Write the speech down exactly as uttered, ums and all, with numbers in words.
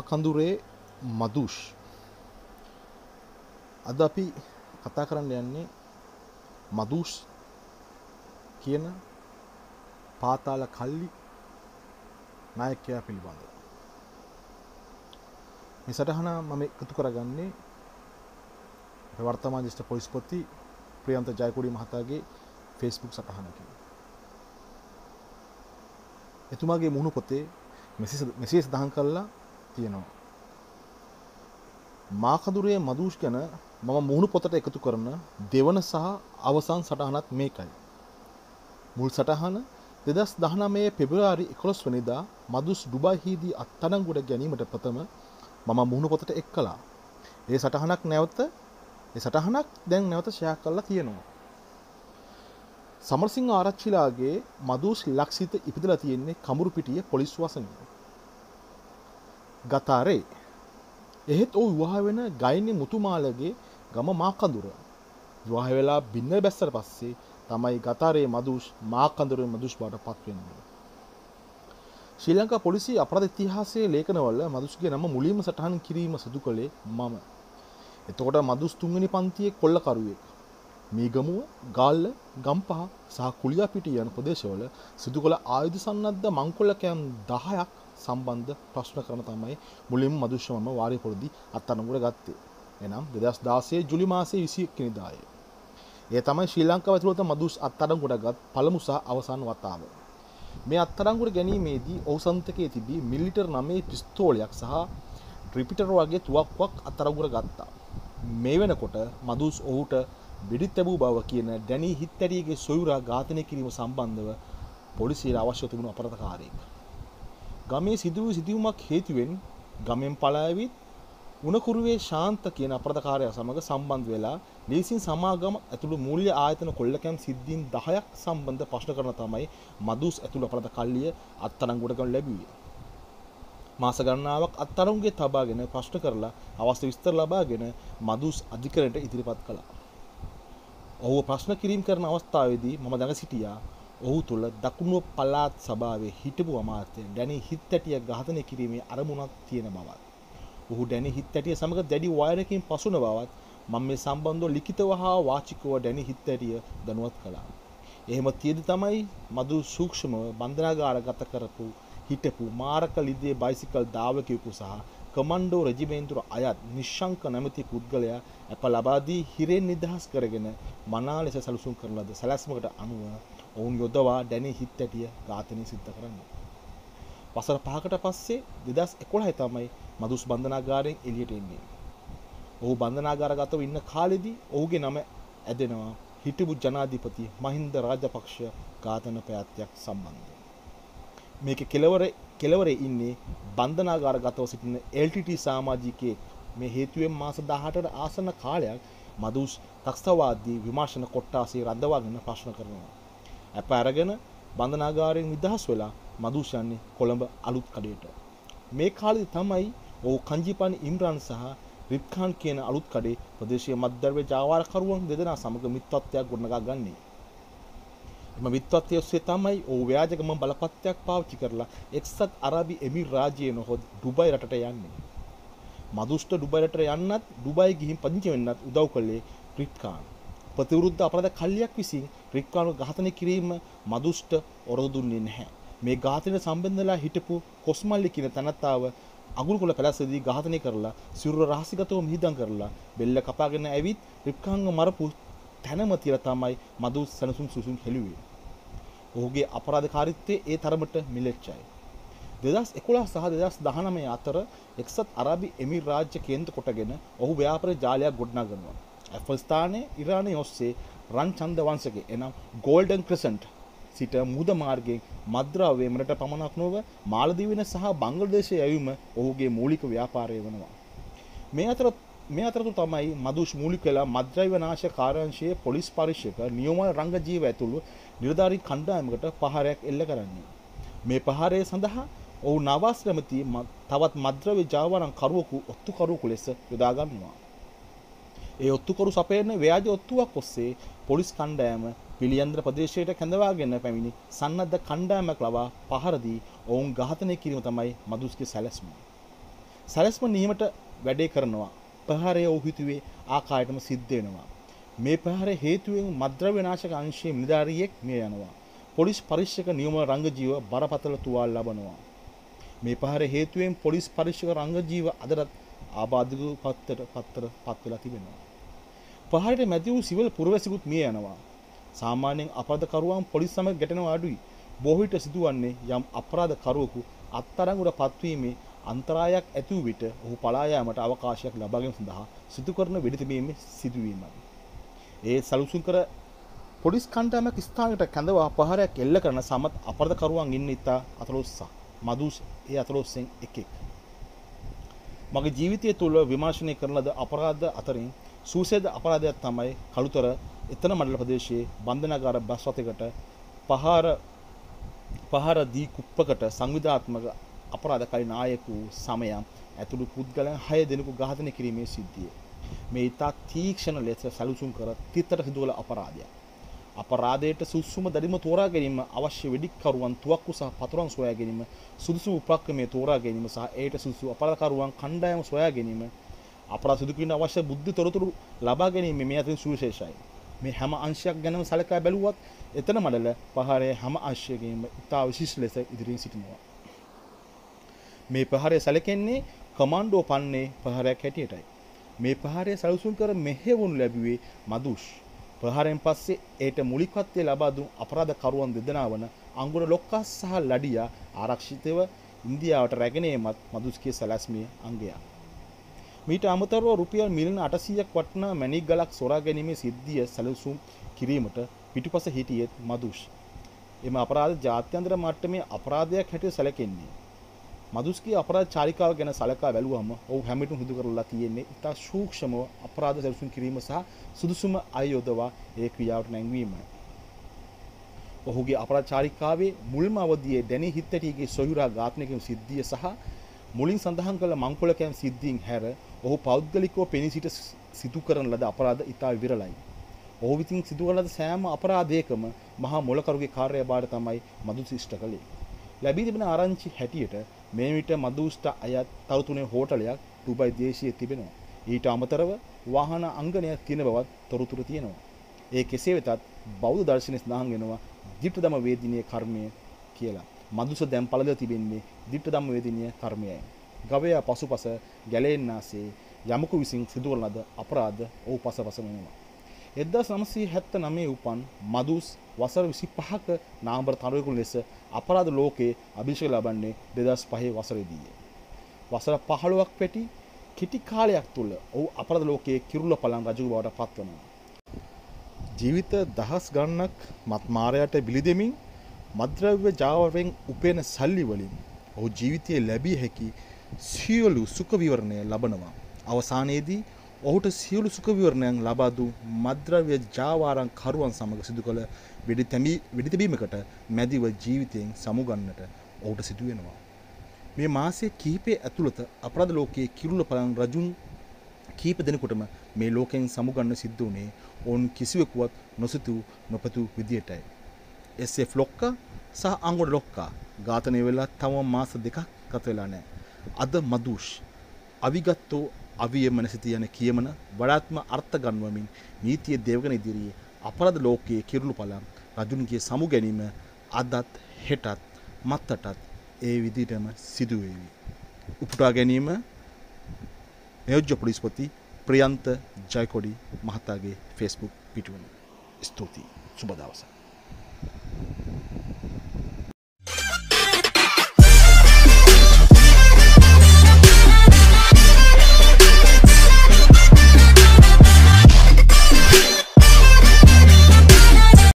මාකඳුරේ මදුෂ්. අද අපි කතා කරන්න යන්නේ මදුෂ් කියන පාතාල කල්ලි නායකයා පිළිබඳව. මේ සටහන මම එකතු කරගන්නේ වර්තමාන ජ්‍යෙෂ්ඨ පොලිස්පති ප්‍රියන්ත ජයකොඩි මහතාගේ Facebook සටහනකින්. එතුමාගේ මුහුණු පොතේ මෙසේ සඳහන් කරලා තියෙනවා. මාකඳුරේ මදුෂ් ගැන මම මුහුණු පොතට එකතු කරන දෙවන සහ අවසන් සටහනත් මේකයි. මුල් සටහන දෙදහස් දහනවය පෙබරවාරි එකොළොස් වෙනිදා මදුෂ් ඩුබායිහිදී අත්අඩංගුවට ගැනීමට ප්‍රථම මම මුහුණු පොතට එක් කළා. ඒ සටහනක් නැවත ඒ සටහනක් දැන් නැවත ෂෙයා කරලා තියෙනවා. සමරසිංහ ආරච්චිලාගේ මදුෂ් ලක්ෂිත ඉපදලා තියෙන්නේ කඹුරුපිටිය පොලිස් වසනේ. ගතාරේ. එහෙත් ඔහු විවාහ වෙන ගයිනි මුතුමාලගේ ගම මාකඳුර. විවාහ වෙලා බින්න බැස්සට පස්සේ තමයි ගතාරේ මදුෂ් මාකඳුරේ මදුෂ් බවට පත් වෙන්නේ. ශ්‍රී ලංකා පොලිසිය අපරාධ ඉතිහාසයේ ලේඛනවල මදුෂ්ගේ නම මුලින්ම සටහන් කිරීම සිදු කළේ මම. එතකොට මදුෂ් තුන්වෙනි පන්තියේ කොල්ලකරුවෙක්. මීගමුව, ගාල්ල, ගම්පහ සහ කුලියාපිටිය යන ප්‍රදේශවල සිදු කළ ආයුධ සන්නද්ධ මංකොල්ලකයන් දහයක් සම්බන්ධ ප්‍රශ්න කරන තමයි මුලින්ම මදුෂ් මම වාරිය පොරදී අත්අඩංගුවට ගත්තේ. එනම් දෙදහස් දාසය ජුලි මාසයේ විසි එක් වෙනිදාය. ඒ තමයි ශ්‍රී ලංකාව ඇතුළත මදුෂ් අත්අඩංගුවට ගත් පළමු සහ අවසන් වතාව. මේ අත්අඩංගුවට ගැනීමේදී ඔහු සන්තකයේ තිබී මිලිලිටර් නවය පිස්තෝලයක් සහ රිපීටර් වගේ තුවක්කුවක් අත්අඩංගුවට ගත්තා. මේ වෙනකොට මදුෂ් ඔහුට බෙඩි තැබූ බව කියන ඩැනී හිත්තැරියගේ සොයුරා ඝාතනය කිරීම සම්බන්ධව පොලිසියට අවශ්‍ය තිබුණු අපරාධකාරයෙක්. ගමේ සිදුවූ සිදුවීමක් හේතුවෙන් ගමෙන් පලා ඇවිත් උණකුරුවේ ශාන්ත කියන අපරාධකාරයා සමග සම්බන්ධ වෙලා ලීසින් සමාගම ඇතුළු මූල්‍ය ආයතන කොල්ලකම් සිද්ධීන් දහයක් සම්බන්ධ ප්‍රශ්න කරන තමයි මදුෂ් ඇතුළු අපරාධ කල්ලිය අත්අඩංගුවට ගන්න ලැබුවේ. මාස ගණනාවක් අත්අඩංගුවේ තබාගෙන ප්‍රශ්න කරලා අවශ්‍ය විස්තර ලබාගෙන මදුෂ් අධිකරණයට ඉදිරිපත් කළා. ඔහු ප්‍රශ්න කිරීම කරන අවස්ථාවේදී මම දැන සිටියා ඔහු තුළ දකුණු පළාත් සභාවේ හිටපු අමාත්‍ය ඩැනී හිත්තැටිය ඝාතනය කිරීමේ අරමුණක් තියෙන බවත්. ඔහු ඩැනී හිත්තැටිය සමග දැඩි වෛරයකින් පසුන බවත් මම මේ සම්බන්ධව ලිඛිතව හා වාචිකව ඩැනී හිත්තැටිය දැනුවත් කළා. එහෙම තියෙදි තමයි මදුෂ් සූක්ෂමව බන්ධනාගාරගත කරපු හිටපු මාරක ලිදේ බයිසිකල් ධාවකයෙකු සහ කමන්ඩෝ රෙජිමේන්තුව අයත් නිශ්ශංක නැමැති පුද්ගලයා අප ලබා දී හිරෙන් නිදහස් කරගෙන මනා ලෙස සැලසුම් කරන ලද සැලැස්මකට අනුව ඔවුන් යොදවා ඩැනී හිත්තැටිය ඝාතනය සිද්ධ කරන්නේ. වසර පහකට පස්සේ දෙදහස් එකොළහ තමයි මදුෂ් බන්ධනාගාරයෙන් එළියට එන්නේ. ඔහු බන්ධනාගාරගතව ඉන්න කාලෙදී ඔහුගේ නම ඇදෙනවා හිටපු ජනාධිපති මහින්ද රාජපක්ෂ ඝාතන ප්‍රයත්නයක් සම්බන්ධයෙන්. මේකේ කෙලවර කෙලවරේ ඉන්නේ බන්ධනාගාරගතව සිටින එල් ටී ටී සමාජිකයෙක්. මේ හේතුවෙන් මාස දහඅටකට ආසන්න කාලයක් මදුෂ් ත්‍රස්තවාදී විමර්ශන කොට්ටාසේ රඳවාගෙන ප්‍රශ්න කරනවා. අප අරගෙන බන්ධනාගාරයෙන් නිදහස් වෙලා මදුෂ් යන්නේ කොළඹ අලුත් කඩේට. මේ කාලෙදි තමයි ඔහු කංජිපානි ඉම්රාන් සහ රිප්ඛාන් කියන අලුත් කඩේ ප්‍රදේශීය මත්ද්‍රව්‍ය ජාවාරකරුවන් දෙදෙනා සමග මිත්‍රත්වයක් ගොඩනගා ගන්නේ. එම මිත්‍රත්වය ඔස්සේ තමයි ඔහු ව්‍යාජගම බලපත්‍රයක් පාවිච්චි කරලා එක්සත් අරාබි එමිර් රාජ්‍යයේ නොහොත් ඩුබයි රටට යන්නේ. මදුෂ්ට ඩුබයි රටට යන්නත් ඩුබයි ගිහින් පදිංචි වෙන්නත් උදව් කළේ රිප්ඛාන්. ප්‍රතිවිරුද්ධ අපරාධ කල්ලියක් විසින් රිප්ඛාන්ව ඝාතනය කිරීම මදුෂ්ට ඔරොදු දුන්නේ නැහැ. මේ ඝාතනයට සම්බන්ධ වෙලා හිටපු කොස්මල්ලි කියන තනත්තාව අගුරුකොළ පැලැස්සේදී ඝාතනය කරලා සිරුර රහසිගතව මිහිදම් කරලා බෙල්ල කපාගෙන ඇවිත් රිප්ඛාන්ව මරපු තැනම තියලා තමයි මදුෂ් සනසුන් සුසුන් හෙළුවේ. ඔහුගේ අපරාධකාරීත්වයේ ඒ තරමට මිලෙච්චයි. දෙදහස් එකොළහ සහ දෙදහස් දහනවය අතර එක්සත් අරාබි එමිර් රාජ්‍ය කේන්ද්‍ර කොටගෙන ඔහු ව්‍යාපාර ජාලයක් ගොඩනගනවා. ඇෆ්ගනිස්තානයේ ඉරානයේ ඔස්සේ රන් ඡන්ද වංශකේ එනම් ගෝල්ඩන් ක්‍රසන්ට් සිට මුද මාර්ගයෙන් මද්‍රව්‍ය මෙරට පමණක් නොව මාලදීවින සහ බංග්ලාදේශයේ යැවීම ඔහුගේ මූලික ව්‍යාපාරය වෙනවා. මේ අතර මේ අතරතුර තමයි මදුෂ් මූලික වෙලා මද්‍රව්‍ය නාශක කාර්යාංශයේ පොලිස් පරීක්ෂක නියෝමල් රංගජීව ඇතුළු නිලධාරී කණ්ඩායමකට පහරයක් එල්ල කරන්නේ. මේ පහරය සඳහා ඔහු නවාස් නැමැති තවත් මද්‍රව්‍ය ජාවාරම් කරුවෙකු ඔත්තුකරුවෙකු ලෙස යොදා ගන්නවා. ඒ ඔත්තුකරු සපයන ව්‍යාජ ඔත්තුවක් ඔස්සේ පොලිස් කණ්ඩායම පිළියන්දර ප්‍රදේශයට කැඳවාගෙන පැමිණි සන්නද්ධ කණ්ඩායමක් ලවා පහර දී ඔවුන් ඝාතනය කිරීම තමයි මදුෂ්ගේ සැලැස්ම. සැලැස්ම නියමට වැඩේ කරනවා. ප්‍රහාරය ඔහු හිතුවේ ආකාරයටම සිද්ධ වෙනවා. මේ ප්‍රහාරය හේතුවෙන් මද්ද්‍රව්‍ය නාශක අංශයේ නිලධාරියෙක් මිය යනවා. පොලිස් පරීක්ෂක නියම රංගජීව බරපතල තුවාල ලබනවා. මේ ප්‍රහාරය හේතුවෙන් පොලිස් පරීක්ෂක රංගජීව අදටත් ආබාධිත පත්තර පත්තර පත් වෙලා තිබෙනවා. ප්‍රහාරයට මැදි වූ සිවිල් පුරවැසියෙකුත් මිය යනවා. සාමාන්‍යයෙන් අපරාධකරුවන් පොලිස් සමග ගැටෙනවා අඩුයි. බොහෝ විට සිදුවන්නේ යම් අපරාධකරුවෙකු අත්අඩංගුවට පත්වීමේ අන්තරායක් ඇති වූ විට ඔහු පලා යාමට අවකාශයක් ලබා ගැනීම සඳහා සිදු කරන වෙඩි තැබීමේ සිදුවීමයි. ඒ සැලසුම් කර පොලිස් කණ්ඩායමක් ස්ථානයට කැඳවා ප්‍රහාරයක් එල්ල කරන සමත් අපරාධකරුවන් ඉන්න ඉතා අතලොස්සක්. මදුස් ඒ අතලොස්සෙන් එකෙක්. මගේ ජීවිතය තුළ විමර්ශනය කරන ලද අපරාධ අතරින් සූසේද අපරාධයක් තමයි කළුතර එතන මණ්ඩල ප්‍රදේශයේ බන්ධනාගාර බස් රථයකට පහර පහර දී කුප්පකට සංවිධාත්මක අපරාධකාරී නායකු සමයම් ඇතුළු පුද්ගලයන් හය දෙනෙකු ඝාතනය කිරීමේ සිද්ධිය. මේ ඉතා තීක්ෂණ ලෙස සැලසුම් කර තිත්තට සිදු කළ අපරාධයක්. අපරාධයට සුසුම දැඩිම තෝරා ගැනීම අවශ්‍ය වෙඩික්කරුවන් තුවක්කු සහ පතුරන් සොයා ගැනීම සුදුසු උපක්‍රමයේ තෝරා ගැනීම සහ ඒට සුදුසු අපරාධකරුවන් කණ්ඩායම සොයා ගැනීම අපරාධ සිදු කිරීමට අවශ්‍ය බුද්ධි තොරතුරු ලබා ගැනීම මේ අතරින් සුවිශේෂයි. මේ හැම අංශයක් ගැනම සලකා බැලුවත් එතන මඩල ප්‍රහාරයේ හැම අංශයකින්ම ඉතා විශේෂ ලෙස ඉදිරියෙන් සිටිනවා. මේ ප්‍රහාරය සැලකෙන්නේ කමාන්ඩෝ පන්නේ ප්‍රහාරයක් හැටියටයි. මේ ප්‍රහාරය සැලසුම් කර මෙහෙවනු ලැබුවේ මදුෂ්. ප්‍රහාරයෙන් පස්සේ ඒට මුලිකත්වය ලබා දුන් අපරාධකරුවන් දෙදෙනා වන අංගුර ලොක්කස් සහ ලඩියා ආරක්ෂිතව ඉන්දියාවට රැගෙන ඒමත් මදුෂ්ගේ සැලැස්මේ අංගයක්. මීට අමතරව රුපියල් මිලියන අටසීයක් වටිනා මැණික් ගලක් සොරා ගැනීමේ සිද්ධිය සැලසුම් කිරීමට පිටුපස හිටියෙත් මදුෂ්. එම අපරාධ ජාත්‍යන්තර මට්ටමේ අපරාධයක් හැටියට සැලකෙන්නේ. මදුෂ්ගේ අපරාධ චාරිකාව ගැන සලකා බැලුවම ඔහු හැමවිටම හුදු කරලා තියෙන්නේ ඉතා සූක්ෂමව අපරාධ සැලසුම් කිරීම සහ සුදුසුම අය යොදවා ඒ ක්‍රියාවට නැංවීමයි. ඔහුගේ අපරාධ චාරිකාවේ මුල්ම අවධියේ ඩැනි හිත්තටිගේ සොයුරා ඝාතනය කිරීම සිද්ධිය සහ මුලින් සඳහන් කළ මංකොලකෑම් සිද්ධීන් හැර ඔහු පෞද්ගලිකව පෙනී සිට සිදු කරන ලද අපරාධ ඉතා විරලයි. ඔහු විසින් සිදු කරන ලද සෑම අපරාධයකම මහා මොලකරුගේ කාර්යභාරය තමයි මදුෂ් ඉෂ්ට කළේ. ලැබී තිබෙන ආරංචි හැටියට මේ විට මදුෂ්ට අයත් තව තුනේ හෝටලයක් ඩුබයි දේශයේ තිබෙනවා. ඊට අමතරව වාහන අංගනයක් තියෙන බවත් තොරතුරු තියෙනවා. ඒ කෙසේ වෙතත් බෞද්ධ දර්ශනයේ සඳහන් වෙනවා දිට්ඨ ධම්ම වේදිනිය කර්මය කියලා. මදුෂ දැන් පළදලා තිබෙන්නේ දිට්ඨ ධම්ම වේදිනිය කර්මයයි. ගවයා පසුපස ගැලෙන්නාසේ යමකු විසින් සිදු කරන ලද අපරාධ ඔහු පසපස වෙනවා. එක්දාස් නවසිය හැත්තෑ උපන් මදුෂ් වසර විසිපහක නාම්බර තරුවෙකු ලෙස අපරාධ ලෝකයේ අභිෂේක ලබන්නේ දෙදහස් පහේ වසරේදීය. වසර පහළොවක් පැටි කිටි කාලයක් තුළ ඔහු අපරාධ ලෝකයේ කිරුළ පළන් රජු බවට පත්වනවා. ජීවිත දහස් ගණනක් මත් මාරයට බිලි දෙමින් මද්ද්‍රව්‍ය ජාවාවෙන් උපයන සල්ලි වලින් ඔහු ජීවිතයේ ලැබිය හැකි සියලු සුඛ විවරණය ලබනවා. අවසානයේදී ඔහුට සියලු සුඛ විවරණයන් ලබා දු මද්ද්‍රව්‍ය ජාවාරම් කරුවන් සමග සිදු කළ වෙඩි තැබීමකට මැදිව ජීවිතයෙන් සමුගන්නට ඔහුට සිදු වෙනවා. මේ මාසයේ කිහිපයේ ඇතුළත අපරාධ ලෝකයේ කිරුළ පළන් රජුන් කීප දෙනෙකුටම මේ ලෝකයෙන් සමුගන්න සිද්ධ වුණේ ඔවුන් කිසිවෙකුවත් නොසිතූ නොපැතු විදියටයි. එස් එෆ් ලොක්කා සහ අංගොඩ ලොක්කා ඝාතනය වෙලා තවම මාස දෙකක් ගත වෙලා නැහැ. අද මදුෂ් අවිගත්තෝ අවියම නැසිත යන කියමන වඩාත්ම අර්ථ ගන්වමින් නීතිය දේවගණ ඉදිරියේ අපරාධ ලෝකයේ කිරුළු පළන් රජුන්ගේ සමු ගැනීම අදත් හෙටත් මත්තටත් ඒ විදිහටම සිදු වේවි. උපුටා ගැනීම නියෝජ්‍ය පොලිස්පති ප්‍රියන්ත ජයකොඩි මහතාගේ Facebook පිටුවන. ස්තුතියි. සුබ දවසක්.